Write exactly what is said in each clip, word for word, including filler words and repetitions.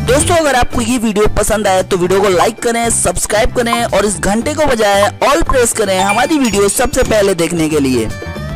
दोस्तों अगर आपको ये वीडियो पसंद आए तो वीडियो को लाइक करें, सब्सक्राइब करें और इस घंटे को बजाएं ऑल प्रेस करें हमारी वीडियो सबसे पहले देखने के लिए।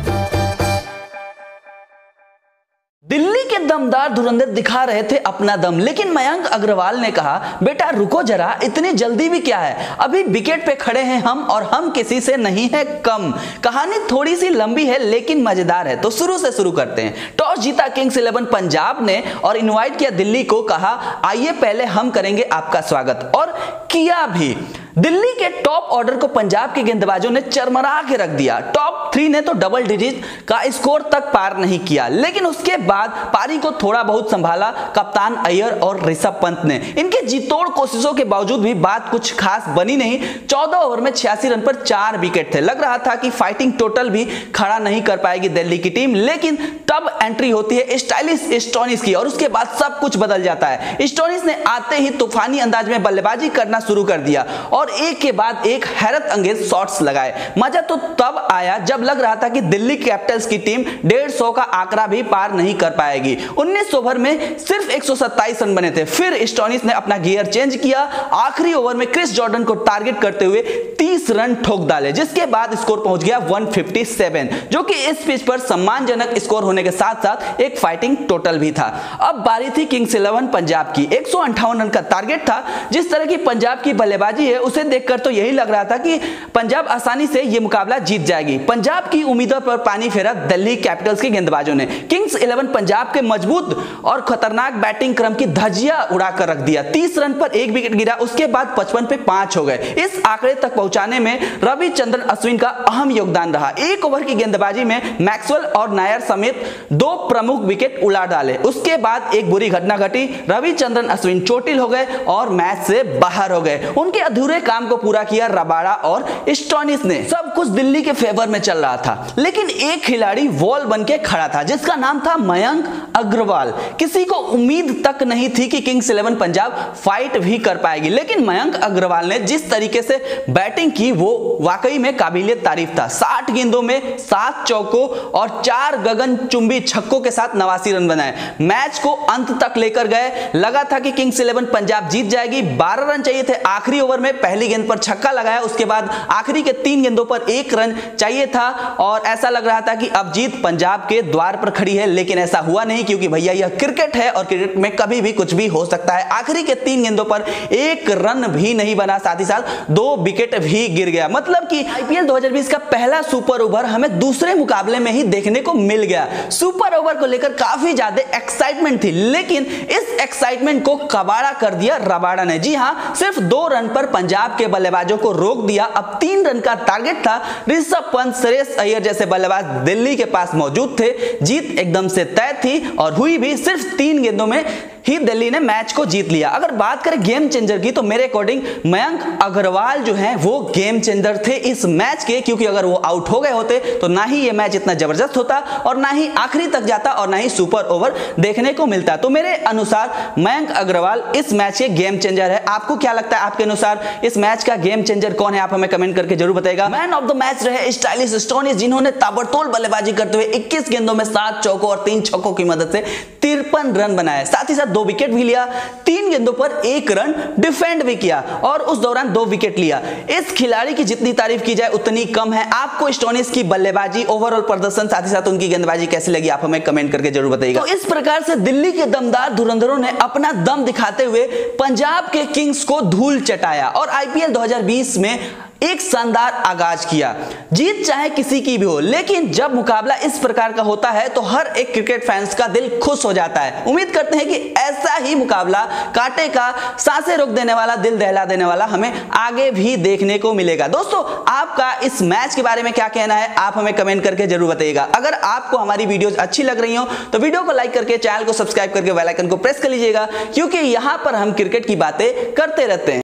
दिल्ली के दमदार धुरंधर दिखा रहे थे अपना दम, लेकिन मयंक अग्रवाल ने कहा बेटा रुको जरा, इतनी जल्दी भी क्या है, अभी विकेट पे खड़े हैं हम और हम किसी से नहीं है कम। कहानी थोड़ी सी लंबी है लेकिन मजेदार है, तो शुरू से शुरू करते हैं। टॉस जीता किंग्स इलेवन पंजाब ने और इनवाइट किया दिल्ली को, कहा आइए पहले हम करेंगे आपका स्वागत, और किया भी। दिल्ली के टॉप ऑर्डर को पंजाब के गेंदबाजों ने चरमरा के रख दिया। टॉप थ्री ने तो डबल डिजिट का स्कोर तक पार नहीं किया, लेकिन उसके बाद पारी को थोड़ा बहुत संभाला कप्तान अय्यर और ऋषभ पंत ने। इनके जीतोड़ कोशिशों के बावजूद भी बात कुछ खास बनी नहीं। चौदह ओवर में छियासी रन पर चार विकेट थे। लग रहा था कि फाइटिंग टोटल भी खड़ा नहीं कर पाएगी दिल्ली की टीम, लेकिन तब एंट्री होती है स्टाइलिश स्टोनिस की और उसके बाद सब कुछ बदल जाता है। स्टोनिस ने आते ही तूफानी अंदाज में बल्लेबाजी करना शुरू कर दिया और एक के बाद एक हैरत अंगेज शॉट्स लगाए। मजा तो तब आया जब लग रहा था कि दिल्ली कैपिटल्स की टीम डेढ़ सौ का आंकड़ा भी पार नहीं कर पाएगी। उन्नीस ओवर में सिर्फ एक सौ सत्ताईस रन बने थे। फिर स्टोनिस ने अपना गियर चेंज किया। आखिरी ओवर में क्रिस जॉर्डन को टारगेट करते हुए तीस रन ठोक डाले, जिसके बाद स्कोर पहुंच गया एक सौ सत्तावन, जो कि इस पिच पर सम्मानजनक स्कोर होने के साथ साथ एक फाइटिंग टोटल भी था। अब बारी थी किंग्स इलेवन पंजाब की। एक सौ अंठावन रन का टारगेट था। जिस तरह की पंजाब की बल्लेबाजी है उसे देखकर तो यही लग रहा था कि पंजाब आसानी से यह मुकाबला जीत जाएगी। पंजाब की उम्मीदों पर पानी फेरा दिल्ली कैपिटल्स के गेंदबाजों ने। किंग्स इलेवन पंजाब के मजबूत और खतरनाक बैटिंग क्रम की धज्जियां उड़ाकर रख दिया। तीस रन पर एक विकेट गिरा, उसके बाद पचपन पे पांच हो गए। इस आंकड़े तक पहुंचाने में रविचंद्रन अश्विन का अहम योगदान रहा। एक ओवर की गेंदबाजी में मैक्सवेल और नायर समेत दो प्रमुख विकेट उड़ा डाले। उसके बाद एक बुरी घटना घटी। रविचंद्रन अश्विन चोटिल हो गए और मैच से बाहर हो गए। उनके अधूरे काम को पूरा किया रबाड़ा और स्टोनिस ने। सब कुछ दिल्ली के फेवर में चल रहा था, लेकिन एक खिलाड़ी वॉल बन के खड़ा था जिसका नाम था मयंक अग्रवाल। किसी को उम्मीद तक नहीं थी कि किंग्स इलेवन पंजाब फाइट भी कर पाएगी, लेकिन मयंक अग्रवाल ने जिस तरीके से बैटिंग की वो वाकई में काबिलियत तारीफ था। साठ गेंदों में सात चौकों और चार गगनचुंबी छक्कों के साथ नवासी रन बनाए। मैच को अंत तक लेकर गए। लगा था कि किंग्स इलेवन पंजाब जीत जाएगी। बारह रन चाहिए थे आखिरी ओवर में। पहली गेंद पर छक्का लगाया, उसके बाद आखिरी के तीन गेंदों पर एक रन चाहिए था और ऐसा लग रहा था कि अब जीत पंजाब के द्वार पर खड़ी है, लेकिन ऐसा हुआ नहीं, क्योंकि भैया यह क्रिकेट है और क्रिकेट में कभी भी कुछ भी हो सकता है। आखिरी के तीन गेंदों पर एक रन भी नहीं बना, साथ ही साथ दो विकेट भी गिर गया। मतलब कि आईपीएल दो हज़ार बीस का पहला सुपर ओवर हमें दूसरे मुकाबले में ही देखने को मिल गया। सुपर ओवर को लेकर काफी ज्यादा एक्साइटमेंट थी, लेकिन इस एक्साइटमेंट को कबाड़ा कर दिया रबाड़ा ने। जी हां, सिर्फ दो रन पर पंजाब के बल्लेबाजों को रोक दिया। अब तीन रन का टारगेट था। ऋषभ पंत, श्रेयस अय्यर जैसे बल्लेबाज दिल्ली के पास मौजूद थे। जीत एकदम से तय थी और हुई भी। सिर्फ तीन गेंदों में ही दिल्ली ने मैच को जीत लिया। अगर बात करें गेम चेंजर की, तो मेरे अकॉर्डिंग मयंक अग्रवाल जो हैं वो गेम चेंजर थे इस मैच के, क्योंकि अगर वो आउट हो गए होते तो ना ही ये मैच इतना जबरदस्त होता और ना ही आखिरी तक जाता और ना ही सुपर ओवर देखने को मिलता। तो मेरे अनुसार मयंक अग्रवाल इस मैच के गेम चेंजर है। आपको क्या लगता है, आपके अनुसार इस मैच का गेम चेंजर कौन है? आप हमें कमेंट करके जरूर बताइएगा। मैन ऑफ द मैच रहे स्टाइलिश स्टोनिस, जिन्होंने ताबड़तोड़ बल्लेबाजी करते हुए इक्कीस गेंदों में सात चौकों और तीन छक्कों की मदद से तिरपन रन बनाए। साथ ही साथ दो विकेट भी लिया। तीन गेंदों पर एक रन डिफेंड भी किया और उस दौरान दो विकेट लिया। इस खिलाड़ी की जितनी तारीफ की जाए उतनी कम है। आपको स्टोनिस की बल्लेबाजी, ओवरऑल प्रदर्शन, साथ ही साथ उनकी गेंदबाजी कैसी लगी, आप हमें कमेंट करके जरूर बताइएगा। तो इस प्रकार से दिल्ली के दमदार धुरंधरों ने अपना दम दिखाते हुए पंजाब के किंग्स को धूल चटाया और आईपीएल दो हज़ार बीस में एक शानदार आगाज किया। जीत चाहे किसी की भी हो, लेकिन जब मुकाबला इस प्रकार का होता है तो हर एक क्रिकेट फैंस का दिल खुश हो जाता है। उम्मीद करते हैं कि ऐसा ही मुकाबला, कांटे का, सांसें रोक देने वाला, दिल दहला देने वाला हमें आगे भी देखने को मिलेगा। दोस्तों, आपका इस मैच के बारे में क्या कहना है, आप हमें कमेंट करके जरूर बताइएगा। अगर आपको हमारी वीडियोस अच्छी लग रही हो तो वीडियो को लाइक करके, चैनल को सब्सक्राइब करके बेल आइकन को प्रेस कर लीजिएगा, क्योंकि यहां पर हम क्रिकेट की बातें करते रहते हैं।